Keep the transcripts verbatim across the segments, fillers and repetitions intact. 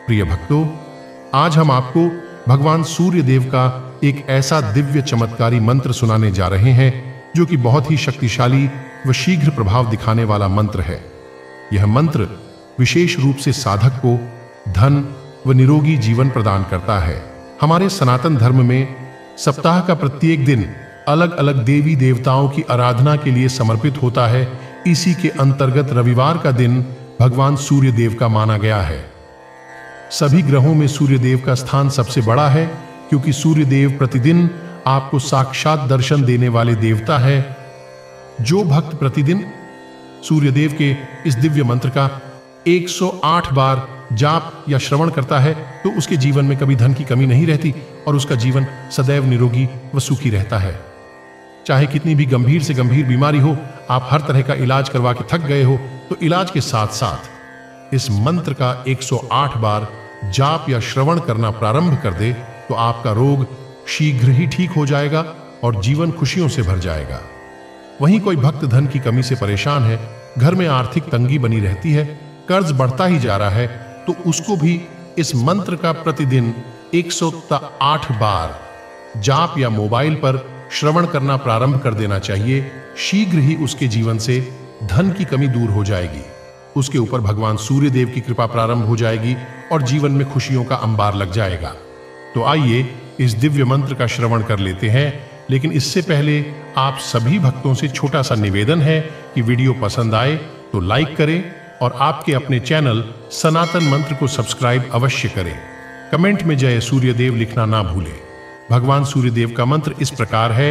प्रिय भक्तों, आज हम आपको भगवान सूर्य देव का एक ऐसा दिव्य चमत्कारी मंत्र सुनाने जा रहे हैं जो कि बहुत ही शक्तिशाली व शीघ्र प्रभाव दिखाने वाला मंत्र है। यह मंत्र विशेष रूप से साधक को धन व निरोगी जीवन प्रदान करता है। हमारे सनातन धर्म में सप्ताह का प्रत्येक दिन अलग अलग देवी देवताओं की आराधना के लिए समर्पित होता है। इसी के अंतर्गत रविवार का दिन भगवान सूर्य देव का माना गया है। सभी ग्रहों में सूर्य देव का स्थान सबसे बड़ा है, क्योंकि सूर्य देव प्रतिदिन आपको साक्षात दर्शन देने वाले देवता है। जो भक्त प्रतिदिन सूर्य देव के इस दिव्य मंत्र का एक सौ आठ बार जाप या श्रवण करता है तो उसके जीवन में कभी धन की कमी नहीं रहती और उसका जीवन सदैव निरोगी व सुखी रहता है। चाहे कितनी भी गंभीर से गंभीर बीमारी हो, आप हर तरह का इलाज करवा के थक गए हो, तो इलाज के साथ साथ इस मंत्र का एक सौ आठ बार जाप या श्रवण करना प्रारंभ कर दे तो आपका रोग शीघ्र ही ठीक हो जाएगा और जीवन खुशियों से भर जाएगा। वहीं कोई भक्त धन की कमी से परेशान है, घर में आर्थिक तंगी बनी रहती है, कर्ज बढ़ता ही जा रहा है, तो उसको भी इस मंत्र का प्रतिदिन एक सौ आठ बार जाप या मोबाइल पर श्रवण करना प्रारंभ कर देना चाहिए। शीघ्र ही उसके जीवन से धन की कमी दूर हो जाएगी, उसके ऊपर भगवान सूर्य देव की कृपा प्रारंभ हो जाएगी और जीवन में खुशियों का अंबार लग जाएगा। तो आइए इस दिव्य मंत्र का श्रवण कर लेते हैं, लेकिन इससे पहले आप सभी भक्तों से छोटा सा निवेदन है कि वीडियो पसंद आए तो लाइक करें और आपके अपने चैनल सनातन मंत्र को सब्सक्राइब अवश्य करें। कमेंट में जय सूर्यदेव लिखना ना भूलें। भगवान सूर्यदेव का मंत्र इस प्रकार है।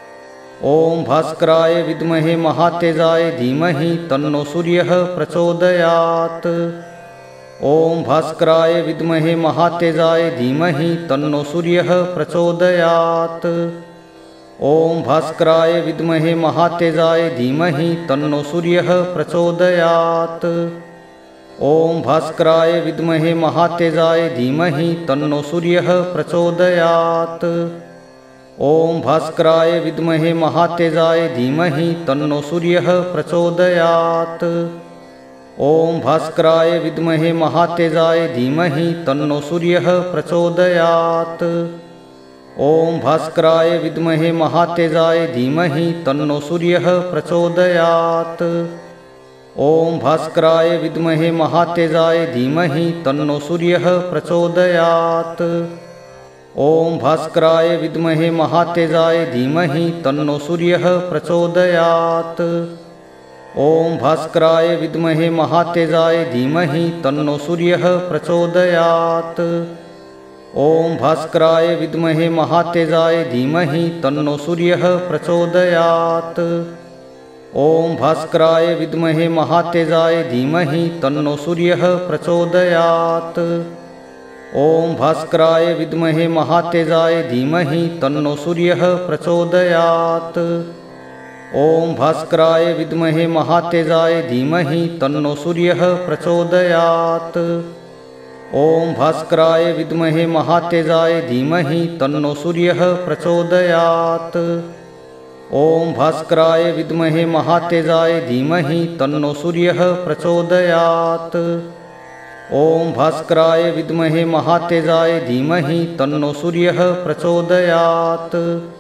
ओम भास्कराय विद्महे महातेजाय धीमहि तन्नो सूर्यः प्रचोदयात्। ओम भास्कराय विद्महे महातेजाय धीमहि तन्नो सूर्यः प्रचोदयात्। ओम भास्कराय विद्महे महातेजाय धीमहि तन्नो सूर्यः प्रचोदयात्। ओम भास्कराय विद्महे महातेजाय धीमहि तन्नो सूर्यः प्रचोदयात्। ओम भास्कराय विद्महे महातेजाय धीमहि तन्नो सूर्यः प्रचोदयात्। ओम भास्कराय विद्महे महातेजाय धीमहि तन्नो सूर्यः प्रचोदयात्। ओम भास्कराय विद्महे महातेजाय धीमहि तन्नो सूर्यः प्रचोदयात्। ओम भास्कराय विद्महे महातेजाय धीमहि तन्नो सूर्यः प्रचोदयात्। ओम भास्कराय विद्महे महातेजाय धीमहि तन्नो सूर्यः प्रचोदयात्। ओम भास्कराय विद्महे महातेजाय धीमहि तन्नो सूर्यः प्रचोदयात्। ओम भास्कराय विद्महे महातेजाय धीमहि तन्नो सूर्यः प्रचोदयात्। ओम भास्कराय विद्महे महातेजाय धीमहि तन्नो सूर्यः प्रचोदयात्। ओम भास्कराय विद्महे महातेजाय धीमहि तन्नो सूर्यः प्रचोदयात्। ओम भास्कराय विद्महे महातेजाय धीमहि तन्नो सूर्यः प्रचोदयात्। ओम भास्कराय विद्महे महातेजाय धीमहि तन्नो सूर्यः प्रचोदयात्। ओम भास्कराय विद्महे महातेजाय धीमहि तन्नो सूर्यः प्रचोदयात्। ओम भास्कराय विद्महे महातेजाय धीमहि तन्नो सूर्यः प्रचोदयात्।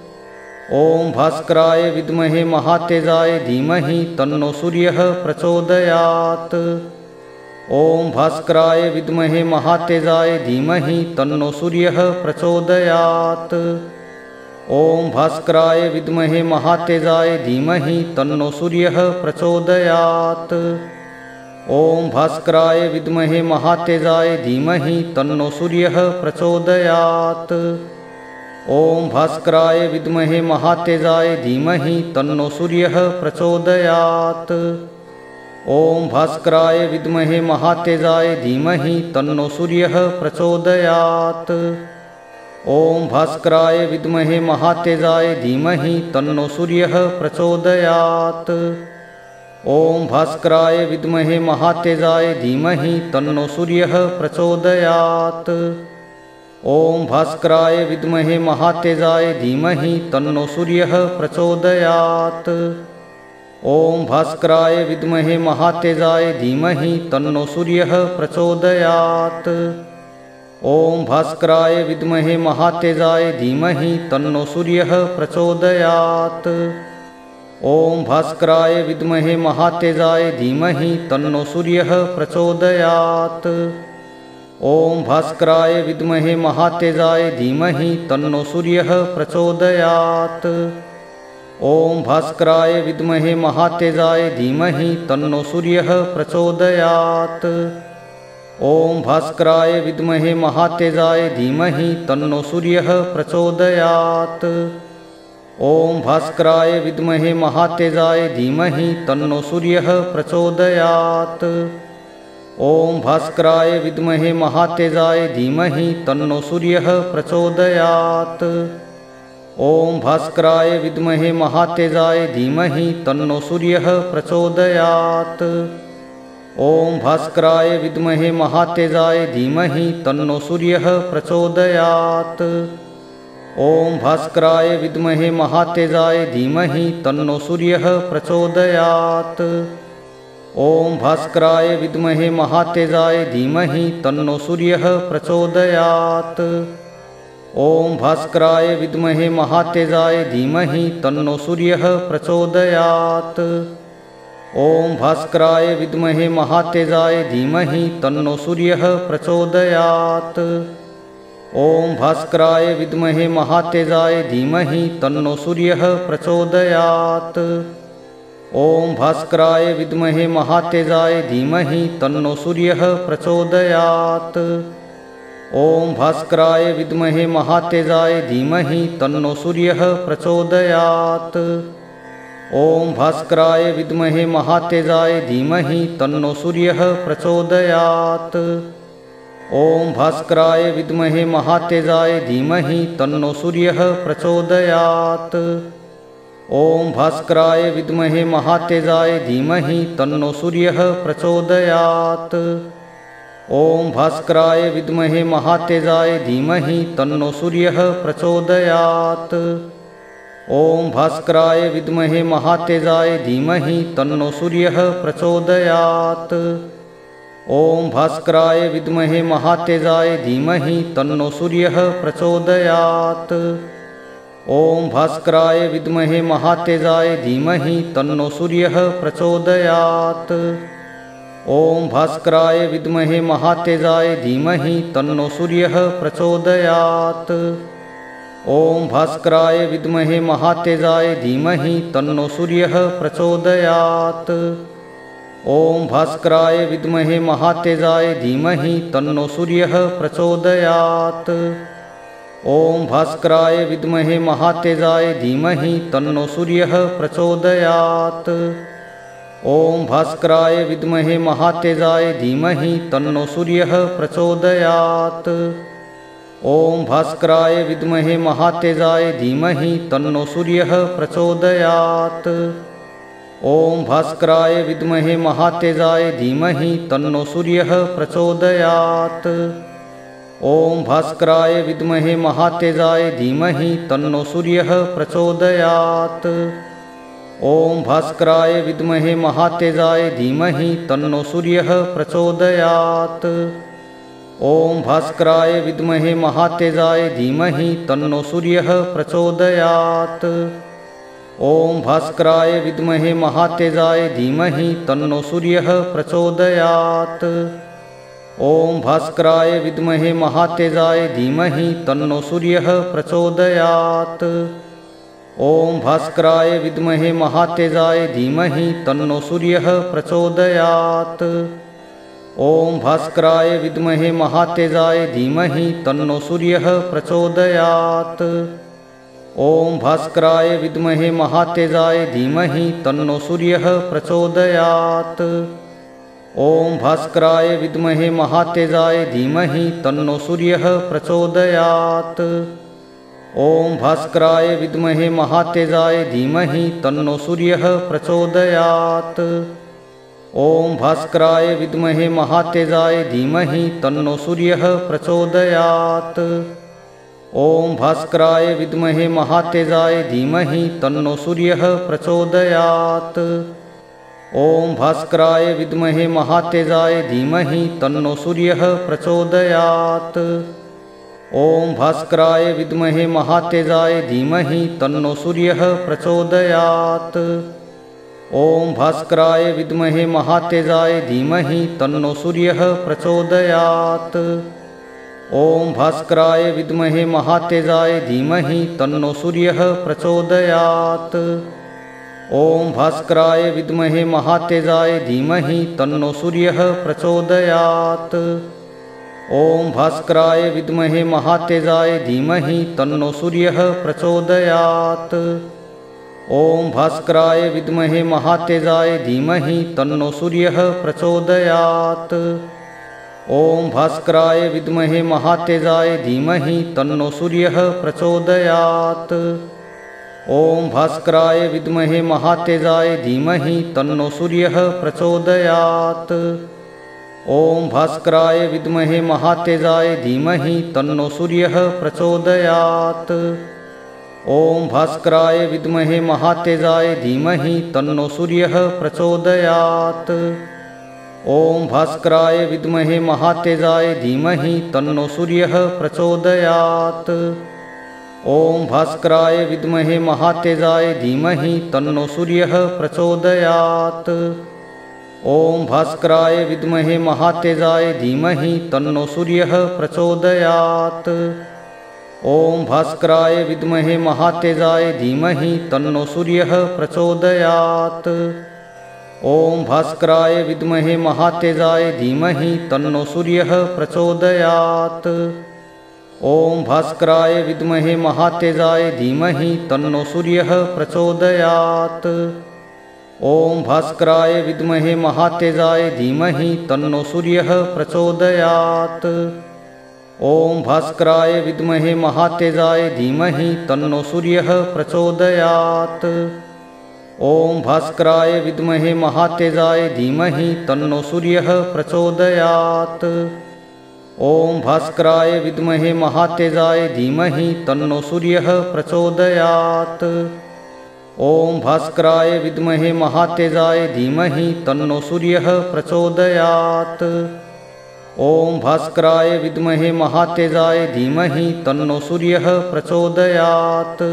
ओम भास्कराय विद्महे महातेजाय धीमहि तन्नो सूर्यः प्रचोदयात्। ओम भास्कराय विद्महे महातेजाय धीमहि तन्नो सूर्यः प्रचोदयात्। ओम भास्कराय विद्महे महातेजाय धीमहि तन्नो सूर्यः प्रचोदयात्। ओम भास्कराय विद्महे महातेजाय धीमहि तन्नो सूर्यः प्रचोदयात्। ओम भास्कराय विद्महे महातेजाय धीमहि तन्नो सूर्यः प्रचोदयात्। ओम भास्कराय विद्महे महातेजाय धीमहि तन्नो सूर्यः प्रचोदयात्। ओम भास्कराय विद्महे महातेजाय धीमहि तन्नो सूर्यः प्रचोदयात्। ओम भास्कराय विद्महे महातेजाय धीमहि तन्नो सूर्यः प्रचोदयात्। ओम भास्कराय विद्महे महातेजाय धीमहि तन्नो सूर्यः प्रचोदयात्। ओम भास्कराय विद्महे महातेजाय धीमहि तन्नो सूर्यः प्रचोदयात्। ॐ भास्कराय विद्महे महातेजाय धीमहि तन्नो सूर्यः प्रचोदयात्। ॐ भास्कराय विद्महे महातेजाय धीमहि तन्नो सूर्यः प्रचोदयात्। ॐ भास्कराय विद्महे महातेजाय धीमहि तन्नो सूर्यः प्रचोदयात्। ॐ भास्कराय विद्महे महातेजाय धीमहि तन्नो सूर्यः प्रचोदयात्। ॐ भास्कराय विद्महे महातेजाय धीमहि तन्नो सूर्यः प्रचोदयात्। ॐ भास्कराय विद्महे महातेजाय धीमहि तन्नो सूर्यः प्रचोदयात्। ॐ भास्कराय विद्महे महातेजाय धीमहि तन्नो सूर्यः प्रचोदयात्। ॐ भास्कराय विद्महे महातेजाय धीमहि तन्नो सूर्यः प्रचोदयात्। ॐ भास्कराय विद्महे महातेजाय धीमहि तन्नो सूर्यः प्रचोदयात्। ॐ भास्कराय विद्महे महातेजाय धीमहि तन्नो सूर्यः प्रचोदयात्। ॐ भास्कराय विद्महे महातेजाय धीमहि तन्नो सूर्यः प्रचोदयात्। ॐ भास्कराय विद्महे महातेजाय धीमहि तन्नो सूर्यः प्रचोदयात्। ॐ भास्कराय विद्महे महातेजाय धीमहि तन्नो सूर्यः प्रचोदयात्। ॐ भास्कराय विद्महे महातेजाय धीमहि तन्नो सूर्यः प्रचोदयात्। ॐ भास्कराय विद्महे महातेजाय धीमहि तन्नो सूर्यः प्रचोदयात्। ॐ भास्कराय विद्महे महातेजाय धीमहि तन्नो सूर्यः प्रचोदयात्। ॐ भास्कराय विद्महे महातेजाय धीमहि तन्नो सूर्यः प्रचोदयात्। ॐ भास्कराय विद्महे महातेजाय धीमहि तन्नो सूर्यः प्रचोदयात्। ॐ भास्कराय विद्महे महातेजाय धीमहि तन्नो सूर्यः प्रचोदयात्। ॐ भास्कराय विद्महे महातेजाय धीमहि तन्नो सूर्यः प्रचोदयात्। ॐ भास्कराय विद्महे महातेजाय धीमहि तन्नो सूर्यः प्रचोदयात्। ॐ भास्कराय विद्महे महातेजाय धीमहि तन्नो सूर्यः प्रचोदयात्। ॐ भास्कराय विद्महे महातेजाय धीमहि तन्नो सूर्यः प्रचोदयात्। ॐ भास्कराय विद्महे महातेजाय धीमहि तन्नो सूर्यः प्रचोदयात्। ॐ भास्कराय विद्महे महातेजाय धीमहि तन्नो सूर्यः प्रचोदयात्। ॐ भास्कराय विद्महे महातेजाय धीमहि तन्नो सूर्यः प्रचोदयात्। ॐ भास्कराय विद्महे महातेजाय धीमहि तन्नो सूर्यः प्रचोदयात्। ॐ भास्कराय विद्महे महातेजाय धीमहि तन्नो सूर्यः प्रचोदयात्। ॐ भास्कराय विद्महे महातेजाय धीमहि तन्नो सूर्यः प्रचोदयात्। ॐ भास्कराय विद्महे महातेजाय धीमहि तन्नो सूर्यः प्रचोदयात्। ॐ भास्कराय विद्महे महातेजाय धीमहि तन्नो सूर्यः प्रचोदयात्। ॐ भास्कराय विद्महे महातेजाय धीमहि तन्नो सूर्यः प्रचोदयात्। ॐ भास्कराय विद्महे महातेजाय धीमहि तन्नो सूर्यः प्रचोदयात्। ॐ भास्कराय विद्महे महातेजाय धीमहि तन्नो सूर्यः प्रचोदयात्। ॐ भास्कराय विद्महे महातेजाय धीमहि तन्नो सूर्यः प्रचोदयात्। ॐ भास्कराय विद्महे महातेजाय धीमहि तन्नो सूर्यः प्रचोदयात्। ॐ भास्कराय विद्महे महातेजाय धीमहि तन्नो सूर्यः प्रचोदयात्। ॐ भास्कराय विद्महे महातेजाय धीमहि तन्नो सूर्यः प्रचोदयात्। ॐ भास्कराय विद्महे महातेजाय धीमहि तन्नो सूर्यः प्रचोदयात्। ॐ भास्कराय विद्महे महातेजाय धीमहि तन्नो सूर्यः प्रचोदयात्। ॐ भास्कराय विद्महे महातेजाय धीमहि तन्नो सूर्यः प्रचोदयात्। ॐ भास्कराय विद्महे महातेजाय धीमहि तन्नो सूर्यः प्रचोदयात्। ॐ भास्कराय विद्महे महातेजाय धीमहि तन्नो सूर्यः प्रचोदयात्। ॐ भास्कराय विद्महे महातेजाय धीमहि तन्नो सूर्यः प्रचोदयात्। ॐ भास्कराय विद्महे महातेजाय धीमहि तन्नो सूर्यः प्रचोदयात्। ॐ भास्कराय विद्महे महातेजाय धीमहि तन्नो सूर्यः प्रचोदयात्। ॐ भास्कराय विद्महे महातेजाय धीमहि तन्नो सूर्यः प्रचोदयात्। ॐ भास्कराय विद्महे महातेजाय धीमहि तन्नो सूर्यः प्रचोदयात्। ॐ भास्कराय विद्महे महातेजाय धीमहि तन्नो सूर्यः प्रचोदयात्। ॐ भास्कराय विद्महे महातेजाय धीमहि तन्नो सूर्यः प्रचोदयात्। ॐ भास्कराय विद्महे महातेजाय धीमहि तन्नो सूर्यः प्रचोदयात्। ॐ भास्कराय विद्महे महातेजाय धीमहि तन्नो सूर्यः प्रचोदयात्। ॐ भास्कराय विद्महे महातेजाय धीमहि तन्नो सूर्यः प्रचोदयात्। ॐ भास्कराय विद्महे महातेजाय धीमहि तन्नो सूर्यः प्रचोदयात्। ॐ भास्कराय विद्महे महातेजाय धीमहि तन्नो सूर्यः प्रचोदयात्। ॐ भास्कराय विद्महे महातेजाय धीमहि तन्नो सूर्यः प्रचोदयात्। ॐ भास्कराय विद्महे महातेजाय धीमहि तन्नो सूर्यः प्रचोदयात्। ॐ भास्कराय विद्महे महातेजाय धीमहि तन्नो सूर्यः प्रचोदयात्। ॐ भास्कराय विद्महे महातेजाय धीमहि तन्नो सूर्यः प्रचोदयात्। ॐ भास्कराय विद्महे महातेजाय धीमहि तन्नो सूर्यः प्रचोदयात्। ॐ भास्कराय विद्महे महातेजाय धीमहि तन्नो सूर्यः प्रचोदयात्। ॐ भास्कराय विद्महे महातेजाय धीमहि तन्नो सूर्यः प्रचोदयात्। ॐ भास्कराय विद्महे महातेजाय धीमहि तन्नो सूर्यः प्रचोदयात्। ॐ भास्कराय विद्महे महातेजाय धीमहि तन्नो सूर्यः प्रचोदयात्। ॐ भास्कराय विद्महे महातेजाय धीमहि तन्नो सूर्यः प्रचोदयात्।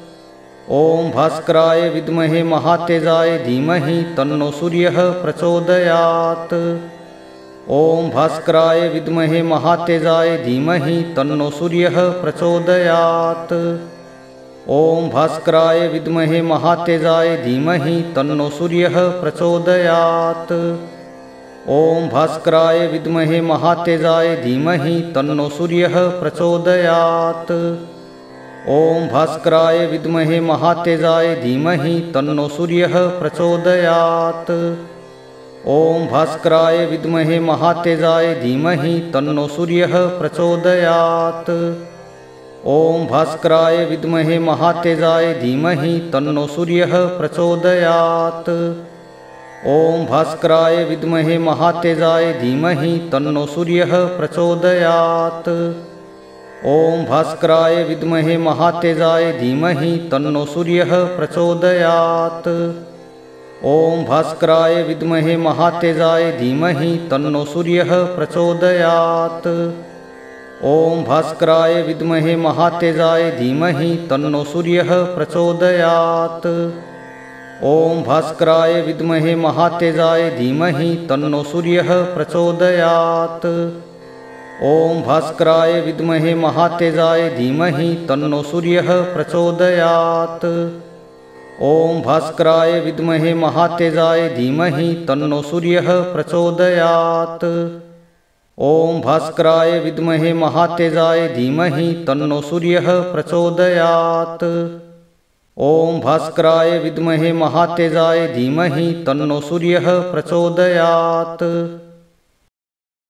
ॐ भास्कराय विद्महे महातेजाय धीमहि तन्नो सूर्यः प्रचोदयात्। ॐ भास्कराय विद्महे महातेजाय धीमहि तन्नो सूर्यः प्रचोदयात्। ॐ भास्कराय विद्महे महातेजाय धीमहि तन्नो सूर्यः प्रचोदयात्। ॐ भास्कराय विद्महे महातेजाय धीमहि तन्नो सूर्यः प्रचोदयात्। ॐ भास्कराय विद्महे महातेजाय धीमहि तन्नो सूर्यः प्रचोदयात्। ॐ भास्कराय विद्महे महातेजाय धीमहि तन्नो सूर्यः प्रचोदयात्। ॐ भास्कराय विद्महे महातेजाय धीमहि तन्नो सूर्यः प्रचोदयात्। ॐ भास्कराय विद्महे महातेजाय धीमहि तन्नो सूर्यः प्रचोदयात्। ॐ भास्कराय विद्महे महातेजाय धीमहि तन्नो सूर्यः प्रचोदयात्। ॐ भास्कराय विद्महे महातेजाय धीमहि तन्नो सूर्यः प्रचोदयात्। ॐ भास्कराय विद्महे महातेजाय धीमहि तन्नो सूर्यः प्रचोदयात्। ॐ भास्कराय विद्महे महातेजाय धीमहि तन्नो सूर्यः प्रचोदयात्। ॐ भास्कराय विद्महे महातेजाय धीमहि तन्नो सूर्यः प्रचोदयात्। ॐ भास्कराय विद्महे महातेजाय धीमहि तन्नो सूर्यः प्रचोदयात्। ॐ भास्कराय विद्महे महातेजाय धीमहि तन्नो सूर्यः प्रचोदयात्। ॐ भास्कराय विद्महे महातेजाय धीमहि तन्नो सूर्यः प्रचोदयात्।